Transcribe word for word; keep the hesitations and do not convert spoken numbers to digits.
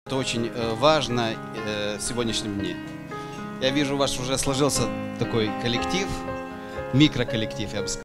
Это очень э, важно э, в сегодняшнем дне. Я вижу, у вас уже сложился такой коллектив, микроколлектив, я бы сказал.